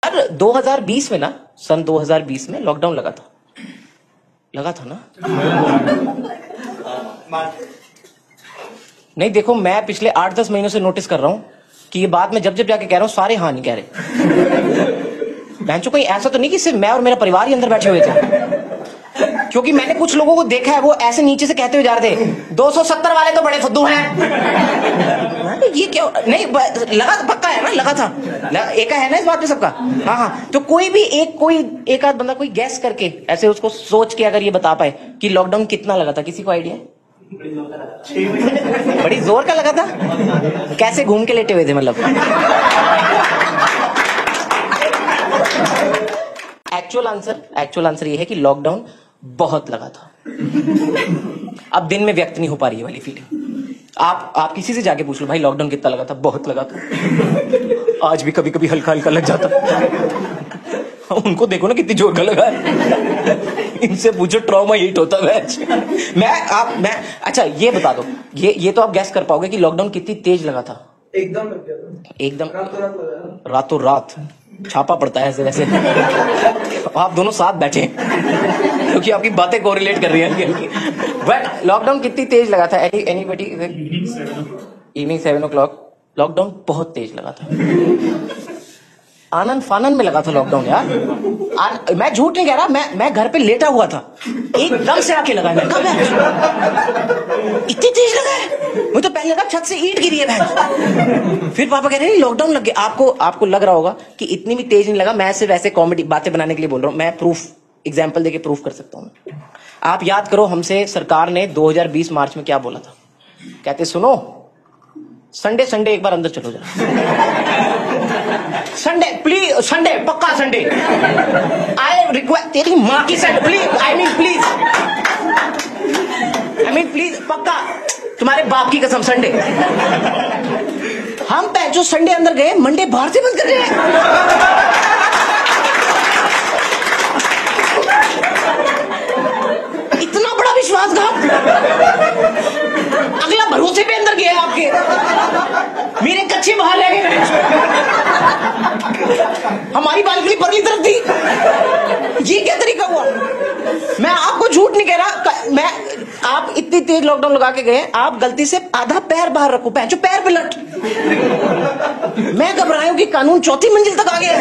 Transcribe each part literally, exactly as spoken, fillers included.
अरे दो हज़ार बीस में ना, सन दो हज़ार बीस में लॉकडाउन लगा था, लगा था ना? नहीं देखो, मैं पिछले आठ दस महीनों से नोटिस कर रहा हूं कि ये बात मैं जब जब जाके कह रहा हूं सारे हाँ नहीं कह रहे। बहनचोद कोई ऐसा तो नहीं कि सिर्फ मैं और मेरा परिवार ही अंदर बैठे हुए थे, क्योंकि मैंने कुछ लोगों को देखा है वो ऐसे नीचे से कहते हुए जा रहे थे दो सौ सत्तर वाले तो बड़े फुद्दू हैं। ये क्या नहीं लगा, पक्का है ना, लगा था, लगा, एक है ना इस बात पे सबका। हाँ हाँ, तो कोई भी एक कोई एक आध बंदा कोई गैस करके ऐसे उसको सोच के अगर ये बता पाए कि लॉकडाउन कितना लगा था, किसी को आइडिया है? बड़ी जोर का लगा था। कैसे घूम के लेटे हुए थे मतलब? एक्चुअल आंसर एक्चुअल आंसर ये है कि लॉकडाउन बहुत लगा था। अब दिन में व्यक्त नहीं हो पा रही है वाली फीलिंग। आप आप किसी से जाके पूछ लो भाई लॉकडाउन कितना लगा था, बहुत लगा था। आज भी कभी कभी हल्का हल्का लग जाता। उनको देखो ना कितनी जोर का लगा है। इनसे पूछो ट्रॉमा हिट होता है। मैं आप मैं अच्छा ये बता दो, ये ये तो आप गैस कर पाओगे कि लॉकडाउन कितनी तेज लगा था? एकदम लग गया था, एकदम रातों रात लगा, रातों रात छापा पड़ता है ऐसे वैसे। आप दोनों साथ बैठे क्योंकि आपकी बातें कोरिलेट कर रही हैं। बट लॉकडाउन कितनी तेज लगा था? Any anybody? Evening seven o'clock lockdown बहुत तेज लगा था। आनंद फानन में लगा था लॉकडाउन यार। आ, मैं झूठ नहीं कह रहा, मैं मैं घर पे लेटा हुआ था, एकदम से आके लगा। मैं कहा इतनी तेज लगा है, मुझे तो पहले लगा छत से ईंट गिरी है बहन। फिर पापा कह रहे हैं लॉकडाउन लग गया। आपको आपको लग रहा होगा कि इतनी भी तेज नहीं लगा, मैं सिर्फ ऐसे कॉमेडी बातें बनाने के लिए बोल रहा हूँ। मैं प्रूफ एग्जाम्पल देके प्रूफ कर सकता हूँ। आप याद करो, हमसे सरकार ने दो हज़ार बीस मार्च में क्या बोला था? कहते सुनो संडे संडे एक बार अंदर चलो जा। संडे प्लीज, संडे पक्का संडे। आई रिक्वेस्ट, तेरी माँ की Sunday please, I mean please, I mean please पक्का, तुम्हारे बाप की कसम संडे। हम पैचो संडे अंदर गए, मंडे बाहर से बंद कर रहे हैं। इतना बड़ा विश्वासघात। अगला भरोसे पे अंदर गया आपके, मेरे कच्चे बाहर ले गए। हमारी बालकनी परली तरफ थी। ये क्या तरीका हुआ? मैं आपको झूठ नहीं कह रहा, मैं आप इतनी तेज लॉकडाउन लगा के गए, आप गलती से आधा पैर बाहर रखो, पैर जो पैर पे लट। मैं घबराया कि कानून चौथी मंजिल तक आ गया।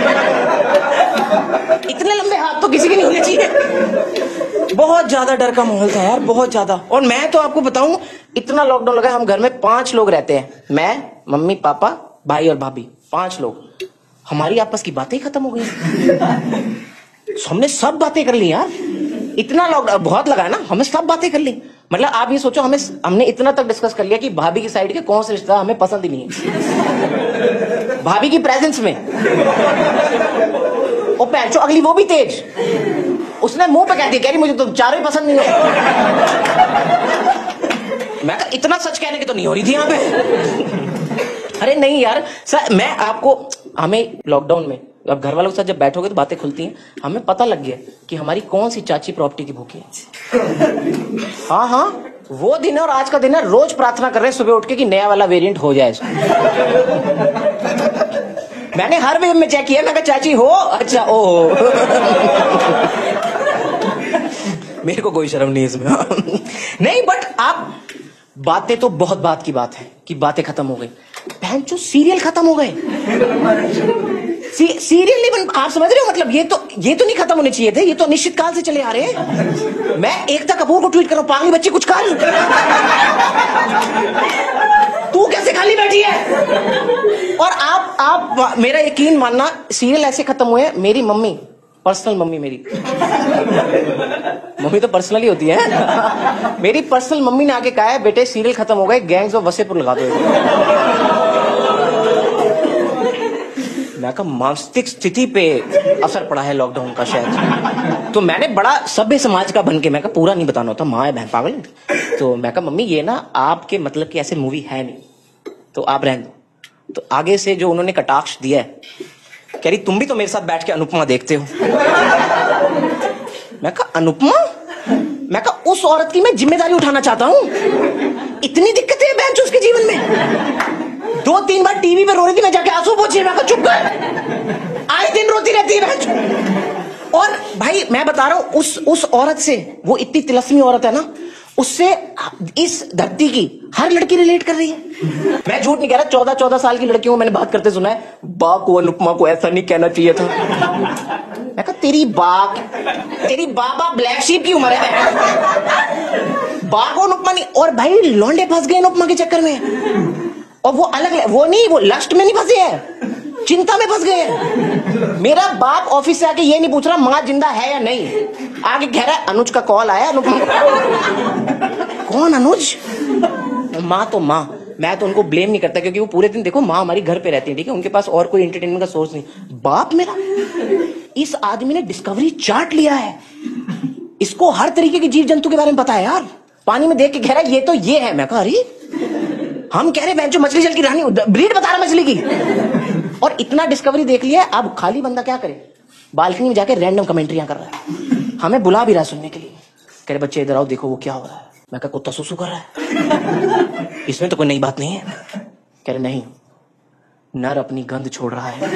इतने लंबे हाथ तो किसी के नहीं होने चाहिए। बहुत ज्यादा डर का माहौल था यार, बहुत ज्यादा। और मैं तो आपको बताऊं, इतना लॉकडाउन लगा, हम घर में पांच लोग रहते हैं, मैं, मम्मी, पापा, भाई और भाभी, पांच लोग। हमारी आपस की बातें ही खत्म हो गई। हमने सब बातें कर ली यार, इतना लॉकडाउन बहुत लगा है ना, हमने सब बातें कर ली। मतलब आप ये सोचो, हमें हमने इतना तक डिस्कस कर लिया कि भाभी की साइड के कौन से रिश्ता हमें पसंद ही नहीं है। भाभी की प्रेजेंस में वो पैचो अगली वो भी तेज, उसने मुंह पे कहती कह रही मुझे तो चारों ही पसंद नहीं हो। मैं कहा इतना सच कहने की तो नहीं हो रही थी यहाँ पे। अरे नहीं यार सर, मैं आपको, हमें लॉकडाउन में अब घर वालों के साथ जब बैठोगे तो बातें खुलती हैं, हमें पता लग गया कि हमारी कौन सी चाची प्रॉपर्टी की भूखी है। हाँ हाँ, वो दिन है और आज का दिन है, रोज प्रार्थना कर रहे हैं सुबह उठ के कि नया वाला वेरिएंट हो जाए। मैंने हर वेव में चेक किया, मैं कहा चाची हो, अच्छा ओ। मेरे को कोई शर्म नहीं इसमें। नहीं बट आप, बातें तो बहुत बात की बात है कि बातें खत्म हो गई, बहन जो सीरियल खत्म हो गए। सी, सीरियल नहीं बन, आप समझ रहे हो मतलब? ये तो ये तो नहीं खत्म होने चाहिए थे, ये तो निश्चित काल से चले आ रहे हैं। मैं एकता कपूर को ट्वीट कर रहा हूं, पागली बच्ची कुछ कर, तू कैसे खाली बैठी है? और आप आप मेरा यकीन मानना, सीरियल ऐसे खत्म हुए, मेरी मम्मी, पर्सनल मम्मी मेरी, मम्मी तो पर्सनल ही होती है, मेरी पर्सनल मम्मी ने आके कहा है बेटे सीरियल खत्म हो गए, गैंग्स ऑफ वसेपुर लगा दो। मैं कहा मानसिक स्थिति पे असर पड़ा है लॉकडाउन का शायद। तो मैंने बड़ा सभ्य समाज का बन के, मैं कहा पूरा नहीं बताना होता, माँ है बहन पागल। तो मैं कहा मम्मी ये ना आपके मतलब की ऐसे मूवी है नहीं, तो आप रहने दो। तो आगे से जो उन्होंने कटाक्ष दिया है, कह रही तुम भी तो मेरे साथ बैठ के अनुपमा देखते हो। मैं कहा अनुपमा? मैं कहा उस औरत की मैं जिम्मेदारी उठाना चाहता हूँ, इतनी दिक्कतें हैं बहन उसके जीवन में। दो तीन बार टीवी पे रो रही थी, मैं जाके आंसू पोंछे, मैं कहा चुप कर, आए दिन करती रहती है बहन। और भाई मैं बता रहा हूं, उस उस औरत से, वो इतनी तिलस्मी औरत है ना, उससे इस धरती की हर लड़की रिलेट कर रही है। मैं झूठ नहीं कह रहा, चौदह चौदह साल की लड़कियों को मैंने बात करते सुना है, बा को अनुपमा को ऐसा नहीं कहना चाहिए था। मैं कहा तेरी बाप तेरी बाबा ब्लैक शीप की उम्र है, बा को अनुपमा नहीं। और भाई लौंडे फंस गए अनुपमा के चक्कर में, और वो अलग, वो नहीं, वो लस्ट में नहीं फंसे हैं, चिंता में फंस गए। मेरा बाप ऑफिस से आके ये नहीं पूछ रहा माँ जिंदा है या नहीं, आगे कह रहा है अनुज का कॉल आया। कौन अनुज? माँ तो माँ, मैं तो उनको ब्लेम नहीं करता, क्योंकि वो पूरे दिन, देखो माँ हमारी घर पे रहती है, ठीक है, उनके पास और कोई एंटरटेनमेंट का सोर्स नहीं। बाप मेरा, इस आदमी ने डिस्कवरी चार्ट लिया है, इसको हर तरीके के जीव जंतु के बारे में पता है यार। पानी में देख के कह रहा है ये तो ये है। मैं कहा अरे, हम कह रहे हैं जो मछली जल की रानी, ब्रीड बता रहा मछली की। और इतना डिस्कवरी देख लिया, अब खाली बंदा क्या करे, बालकनी में जाके रैंडम कमेंट्रियां कर रहा है, हमें बुला भी रहा है सुनने के लिए। कह रहे बच्चे इधर आओ, देखो वो क्या हो रहा है। मैं कहा कुत्ता सुसु कर रहा है, इसमें तो कोई नई बात नहीं है। कह रहे नहीं, नर अपनी गंध छोड़ रहा है।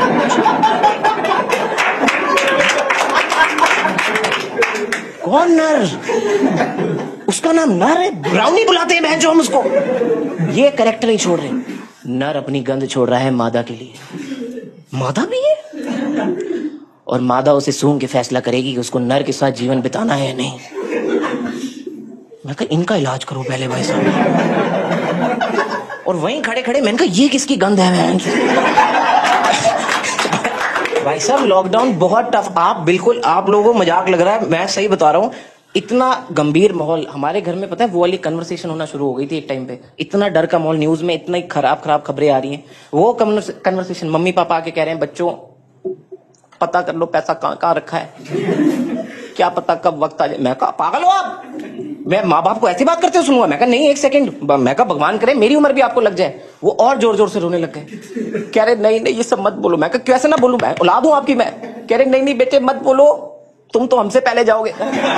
कौन नर? उसका नाम नर है, ब्राउनी बुलाते हैं बहन जो हम उसको। ये कैरेक्टर नहीं छोड़ रहे, नर अपनी गंध छोड़ रहा है मादा के लिए। मादा भी है, और मादा उसे सूंघ के फैसला करेगी कि उसको नर के साथ जीवन बिताना है या नहीं। मैं कहा इनका इलाज करो पहले भाई साहब। और वहीं खड़े खड़े मैंने कहा ये किसकी गंध है बहन? भाई साहब लॉकडाउन बहुत टफ, आप बिल्कुल, आप लोगों को मजाक लग रहा है, मैं सही बता रहा हूँ। इतना गंभीर माहौल हमारे घर में, पता है वो वाली कन्वर्सेशन होना शुरू हो गई थी एक टाइम पे। इतना डर का माहौल, न्यूज में इतना खराब खराब खबरें आ रही हैं। वो कन्वर्सेशन, मम्मी पापा आके कह रहे हैं बच्चों पता कर लो पैसा कहाँ कहाँ रखा है, क्या पता कब वक्त आ जाए। मैं कहा पागल हो आप, मैं माँ बाप को ऐसी बात करते हो सुनूंगा? मैं कहा नहीं एक सेकंड, मैं कहा भगवान करे मेरी उम्र भी आपको लग जाए। वो और जोर जोर से रोने लग गए, कह रहे नहीं नहीं ये सब मत बोलो। मैं कहा कैसे ना बोलूं, मैं औलाद हूं आपकी? मैं कह रहे नहीं नहीं बेटे मत बोलो, तुम तो हमसे पहले जाओगे।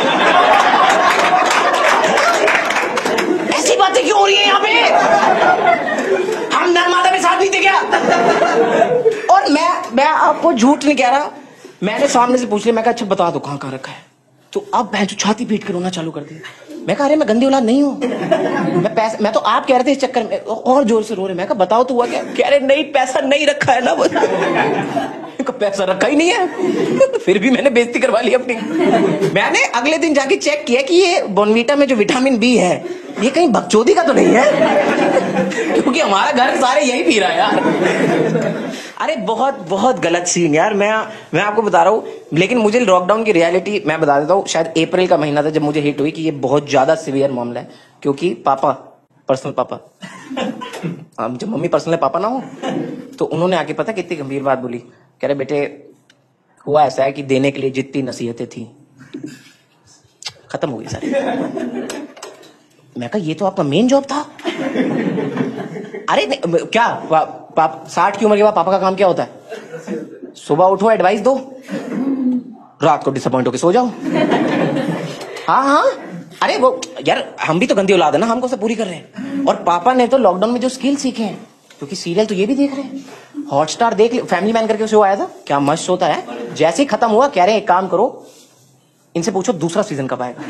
ऐसी बातें क्यों हो रही है यहाँ पे? हम नर मादा में साथ नहीं थे क्या? और मैं मैं आपको झूठ नहीं कह रहा, मैंने सामने से पूछ लिया, मैं कहा अच्छा बता दो कहाँ कहाँ रखा है। तो अब मैं जो छाती पीट कर रोना चालू कर दिया। मैं कहा अरे मैं गंदी औलाद नहीं हूँ, मैं पैसा, मैं तो आप कह रहे थे इस चक्कर में, और जोर से रो रहे। मैं कहा बताओ तो हुआ क्या? कह रहे नहीं पैसा नहीं रखा है ना। वो पैसा रखा ही नहीं है। फिर भी मैंने बेइज्जती करवा ली अपनी। मैंने अगले दिन जाके चेक किया कि ये बॉर्नवीटा में जो विटामिन बी है ये कहीं बकचोदी का तो नहीं है, क्योंकि हमारा घर सारे यही पी रहा है यार। अरे बहुत बहुत गलत सीन यार, मैं मैं आपको बता रहा हूँ। लेकिन मुझे लॉकडाउन की रियलिटी मैं बता देता हूँ, शायद अप्रैल का महीना था जब मुझे हिट हुई कि ये बहुत ज्यादा सीवियर मामला है। क्योंकि पापा, पर्सनल पापा, अब जब मम्मी पर्सनल पापा ना हो, तो उन्होंने आके पता कितनी गंभीर बात बोली। कह रहे बेटे हुआ ऐसा है कि देने के लिए जितनी नसीहतें थी खत्म हो गई सारी। मैं कहा ये तो आपका मेन जॉब था। अरे क्या पा, पाप साठ की उम्र के बाद पापा का काम क्या होता है? सुबह उठो एडवाइस दो, रात को डिसअपॉइंट होकर सो जाओ। हाँ हाँ, अरे वो यार हम भी तो गंदी औलाद है ना, हमको सब पूरी कर रहे हैं। और पापा ने तो लॉकडाउन में जो स्किल सीखे हैं, क्योंकि सीरियल तो ये भी देख रहे हैं, हॉटस्टार देख ले, फैमिली मैन करके शो आया था, क्या मस्त शो था है। जैसे ही खत्म हुआ कह रहे हैं एक काम करो, इनसे पूछो दूसरा सीजन कब आएगा।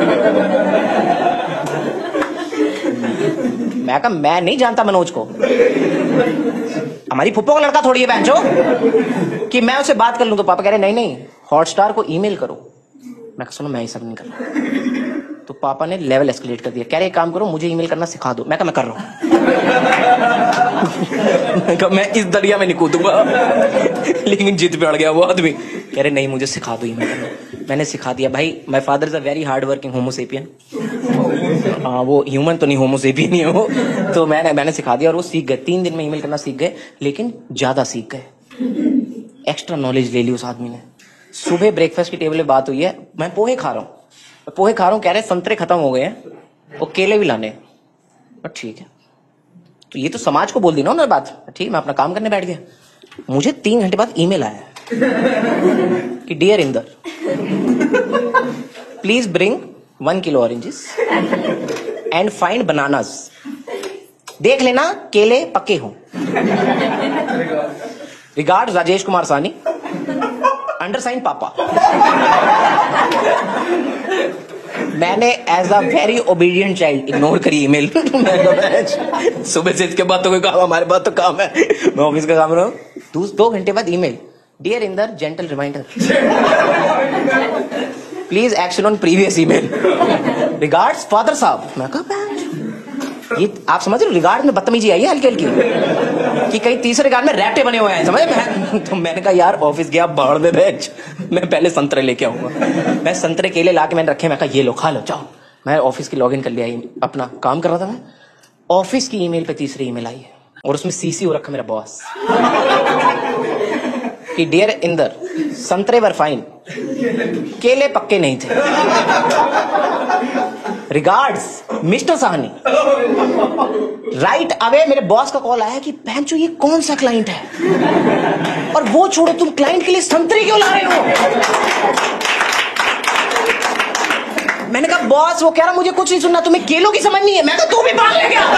मैं कहा मैं नहीं जानता मनोज को, हमारी फुप्पो का लड़का थोड़ी है बहनचो कि मैं उससे बात कर लूं। तो पापा कह रहे नहीं नहीं हॉटस्टार को ईमेल करो। मैं कहा सुनो मैं ये सब नहीं कर रहा। तो पापा ने लेवल एस्केलेट कर दिया, कह रहे एक काम करो मुझे ईमेल करना सिखा दो। मैं कहा मैं कर रहा हूं। मैं कहा मैं इस दरिया में नहीं कूदूंगा। लेकिन जिद पे अड़ गया वो आदमी, कह रहे नहीं मुझे सिखा दो ईमेल करना। मैंने सिखा दिया। भाई my father is a very hard working homo sapien. हाँ वो ह्यूमन तो नहीं, होमोसेपियन ही हो। तो मैंने मैंने सिखा दिया और वो सीख गए, तीन दिन में ईमेल करना सीख गए, लेकिन ज्यादा सीख गए। एक्स्ट्रा नॉलेज ले ली उस आदमी ने। सुबह ब्रेकफास्ट की टेबल पे बात हुई है, मैं पोहे खा रहा हूँ, पोहे खा रहा हूँ, कह रहे संतरे खत्म हो गए हैं और केले भी लाने। बट ठीक है, तो ये तो समाज को बोल दी ना उन्होंने बात। ठीक, मैं अपना काम करने बैठ गया। मुझे तीन घंटे बाद ईमेल आया कि dear Inder please bring one kilo oranges and find bananas. देख लेना केले पक्के हों। रिगार्ड राजेश कुमार सानी। अंडर साइन पापा। मैंने as a very obedient child ignore करी ईमेल। सुबह से इसके बाद तो कोई काम, हमारे पास तो काम है, मैं ऑफिस का काम रहा हूँ। दो, दो घंटे बाद email, dear Inder gentle reminder, please action on previous email, regards father साहब। मैं कहा ये आप समझ रहे हो, रिगार्ड में बदतमीजी आई है हल्की हल्की, कि कहीं तीसरे रिगार्ड में रैप्टे बने हुए हैं, समझ मैं तो मैंने कहा यार ऑफिस गया बाढ़ में बैच, मैं पहले संतरे लेके आऊंगा। मैं संतरे केले लाके मैंने रखे, मैं कहा ये लो खा लो जाओ। मैं ऑफिस की लॉगिन कर लिया, अपना काम कर रहा था मैं। ऑफिस की ईमेल पे तीसरी ईमेल आई है और उसमें सीसी हो रखा मेरा बॉस कि डियर इंदर संतरे वर फाइन, केले पक्के नहीं थे, regards mister Sahni. Right away मेरे बॉस का कॉल आया कि पैंचो ये कौन सा क्लाइंट है, और वो छोड़ो तुम क्लाइंट के लिए संतरे क्यों ला रहे हो। मैंने कहा बॉस वो कह रहा मुझे कुछ नहीं सुनना, तुम्हें केलों की समझ नहीं है। मैं कहा तू भी भाग ले गया,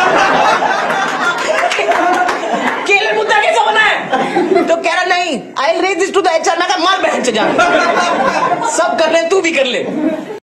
केले मुद्दा कैसा बना है। तो कह रहा नहीं I raise this to the HR. मैं कहा मार बहन से जा, सब कर रहे हैं तू भी कर ले।